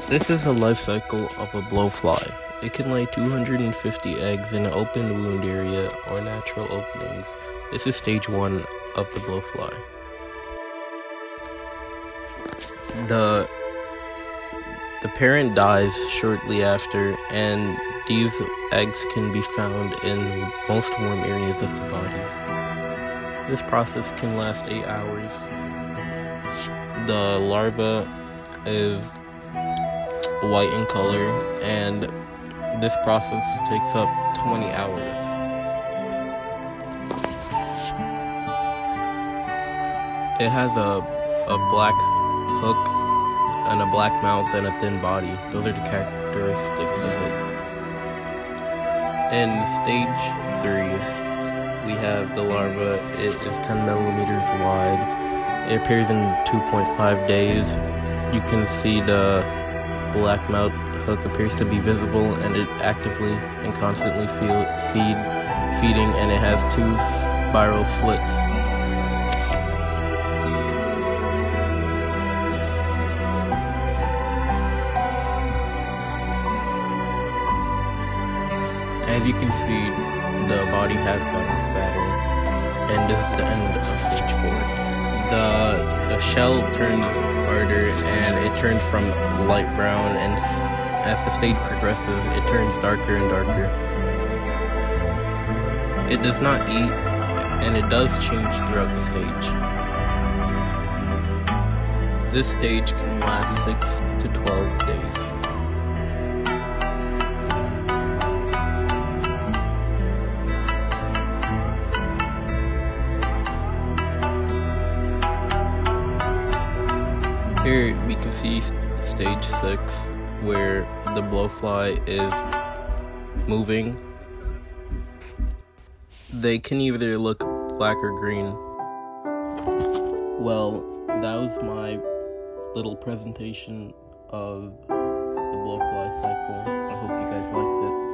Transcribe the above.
This is the life cycle of a blowfly. It can lay 250 eggs in an open wound area or natural openings. This is stage 1 of the blowfly. The parent dies shortly after, and these eggs can be found in most warm areas of the body. This process can last 8 hours. The larva is white in color, and this process takes up 20 hours. It has a black hook and a black mouth and a thin body. Those are the characteristics of it. In stage 3, we have the larva. It is 10 millimeters wide. It appears in 2.5 days. You can see the black mouth hook appears to be visible, and it actively and constantly feeding, and it has 2 spiral slits. As you can see, the body has gotten its pattern, and this is the end of stage 4. The shell turns harder, and it turns from light brown, and as the stage progresses, it turns darker and darker. It does not eat, and it does change throughout the stage. This stage can last 6 to 12 days. Here we can see stage 6, where the blowfly is moving. They can either look black or green. Well, that was my little presentation of the blowfly cycle. I hope you guys liked it.